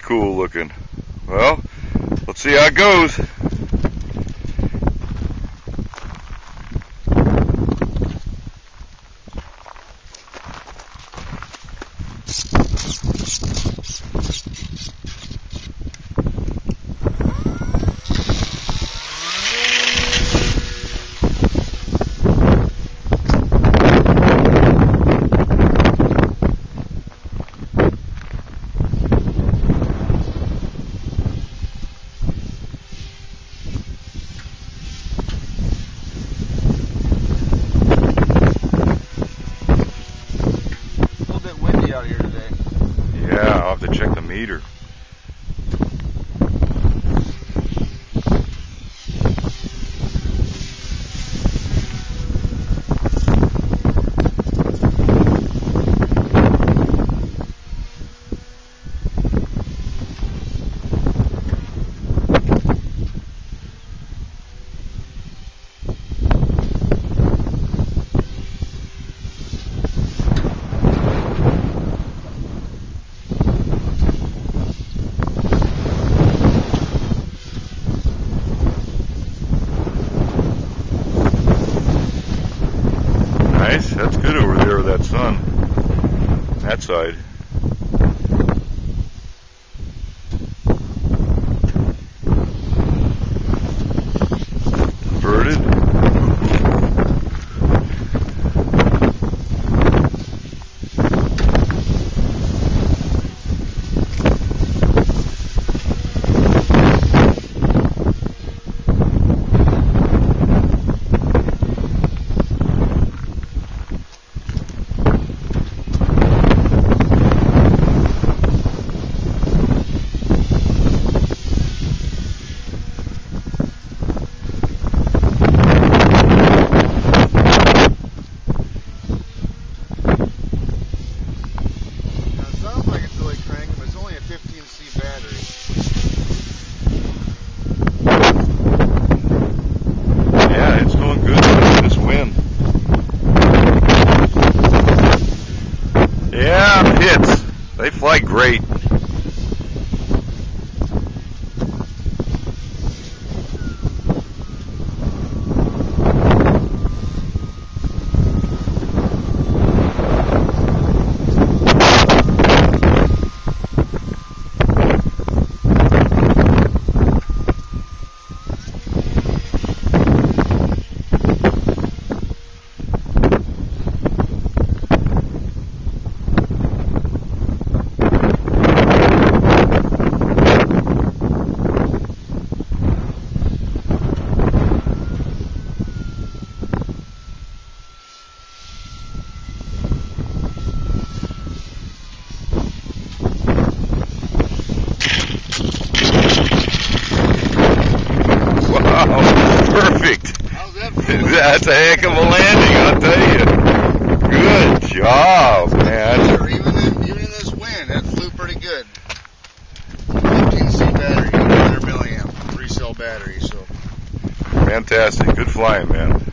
cool looking. Well, let's see how it goes. Out here today. Yeah, I'll have to check the meter. Nice, that's good over there with that sun. That side. Inverted. Yeah, hits. They fly great. Perfect. How's that feel? That's a heck of a landing, I'll tell you. Good job, man. Sure, even in this wind, that flew pretty good. 15C battery, 100 milliamp, 3-cell battery. So fantastic. Good flying, man.